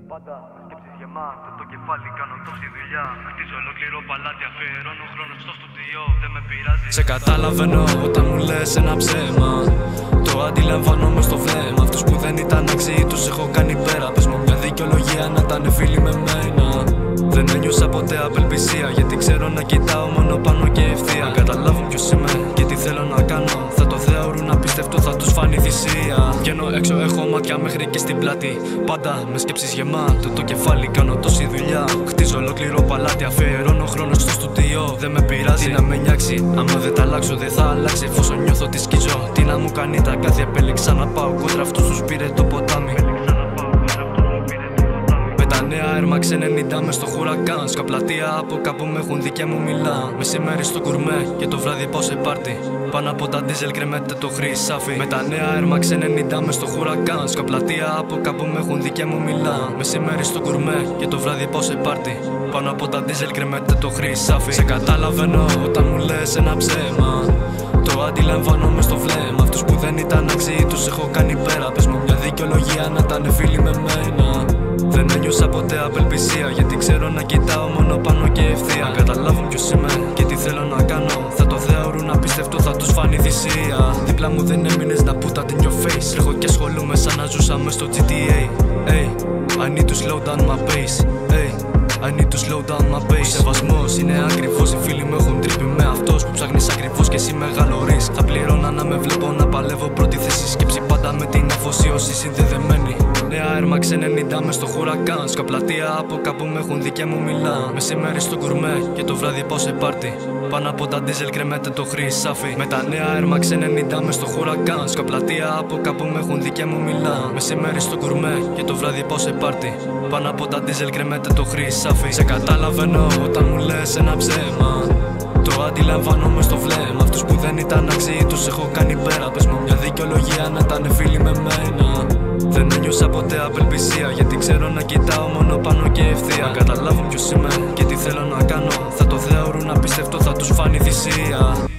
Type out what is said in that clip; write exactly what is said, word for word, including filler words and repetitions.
Πάντα με σκέψεις γεμάτο το κεφάλι, κάνω τόση δουλειά. Χτίζω ολόκληρο παλάτι, αφιερώνω χρόνο στο στούντιο, δεν με πειράζει. Σε καταλαβαίνω όταν μου λες ένα ψέμα. Το αντιλαμβάνομαι στο βλέμμα. Αυτούς που δεν ήταν αξιοί τους έχω κάνει πέρα. Πες μου μια δικαιολογία να ήταν φίλοι με μένα. Δεν ένιωσα ποτέ απελπισία, γιατί ξέρω να κοιτάω μόνο πάνω και ευθεία. Αν καταλάβουν ποιος είμαι και τι θέλω να κάνω, θα το θεωρούν απίστευτο, θα τους φανεί θυσία. Βγαίνω έξω, έχω μάτια μέχρι και στην πλάτη. Πάντα με σκέψεις γεμάτο το κεφάλι, κάνω τόση δουλειά. Χτίζω ολόκληρο παλάτι, αφιερώνω χρόνο στο στούντιο. Δεν με πειράζει τι να με νιάξει, άμα δεν τα αλλάξω δεν θα αλλάξει. Εφόσον νιώθω τι σκίζω, τι να μου κάνει τα κάτι, επέλεξα να πάω κόντρα αυτούς τους πήρε το ποτάμι. Τα νέα Air Max ενενήντα μες στο χουρακάν. Σκαπλατεία από κάπου με έχουν δει και μου μιλά. Μεσημέρι στο κουρμέ και το βράδυ πάω σε πάρτι. Πάνω από τα ντίζελ κρεμέται το χρυσάφι. Με τα νέα Air Max ενενήντα μες στο χουρακάν. Σκαπλατεία από κάπου με έχουν δει και μου μιλά. Μεσημέρι στο κουρμέ και το βράδυ πάω σε πάρτι. Πάνω από τα ντίζελ κρεμέται το χρυσάφι. Σε καταλαβαίνω όταν μου λες ένα ψέμα. Το αντιλαμβάνομαι στο βλέμμα. Αυτούς που δεν ήταν αξιοί τους έχω κάνει πέρα. Πες μου μια δικαιολογία να ήταν φίλοι με μένα. Δεν ένιωσα ποτέ απελπισία, γιατί ξέρω να κοιτάω μόνο πάνω και ευθεία. Αν καταλάβουν ποιος είμαι και τι θέλω να κάνω, θα το θεωρούν απίστευτο, θα τους φανεί θυσία. Δίπλα μου δεν έμεινες να put that in your face. Τρέχω και ασχολούμαι σαν να ζούσα μες στο τζι τι έι. Hey, I need to slow down my pace. Hey, I need to slow down my pace. Ο σεβασμός είναι ακριβώς, οι φίλοι μου έχουν τρύπη με αυτός που ψάχνεις ακριβώς και εσύ μεγαλωρείς. Θα πληρώνα να με βλέπω να παλεύω πρώτη θέση. Σκέψη πάντα με την αφοσίωση συνδεδεμένη. Νέα Air Max ενενήντα μες στο χουρακάν. Σκαπλατεία από κάπου με έχουν δει και μου μιλά. Μεσημέρι στο κουρμέ και το βράδυ πάω σε πάρτι. Πάνω από τα ντίζελ κρεμέται το χρυσάφι. Με τα νέα Air Max ενενήντα μες στο χουρακάν. Σκαπλατεία από κάπου με έχουν δει και μου μιλά. Μεσημέρι στο κουρμέ και το βράδυ πάω σε πάρτι. Πάνω από τα ντίζελ κρεμέται το χρυσάφι. Σε καταλαβαίνω όταν μου λες ένα ψέμα. Το αντιλαμβάνομαι στο βλέμμα. Αυτούς που δεν ήταν αξιοί τους έχω κάνει πέρα. Πες μου μια δικαιολογία να ήταν φίλοι με μένα. Δεν ένιωσα ποτέ απελπισία, γιατί ξέρω να κοιτάω μόνο πάνω και ευθεία. Αν καταλάβουν ποιος είμαι και τι θέλω να κάνω, θα το θεωρούν απίστευτο, θα τους φανεί θυσία.